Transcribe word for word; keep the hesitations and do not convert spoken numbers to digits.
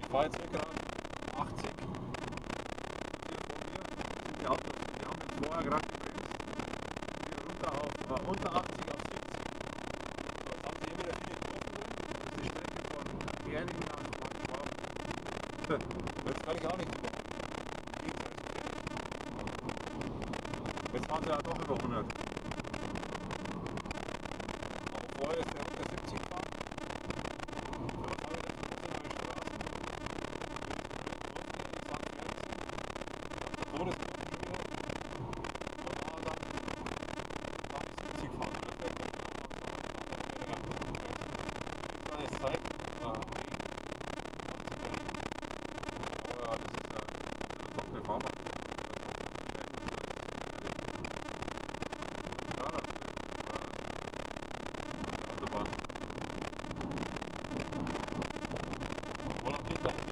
fahre jetzt hier gerade achtzig. Hier vor mir. Die Autos, die haben jetzt vorher gerade gebremst. Hier runter auf äh, unter achtzig auf siebzig. So, jetzt haben sie hier wieder viele Kurven drin. Das ist die Strecke von Gerlingen nach Schwab. Jetzt kann ich auch nicht über Jetzt fahren sie ja doch über hundert. Aber vorher ist der unter siebzig gefahren. So, was habe ich denn für gute neue Straßen? Davor das Kurven schon wieder. Und da dann, dann siebzig fahren. Das wäre gut. Das ist Zeit. Aber ja, das ist ja doch der Fahrer. Ja, das ist Autobahn. Wo noch nicht?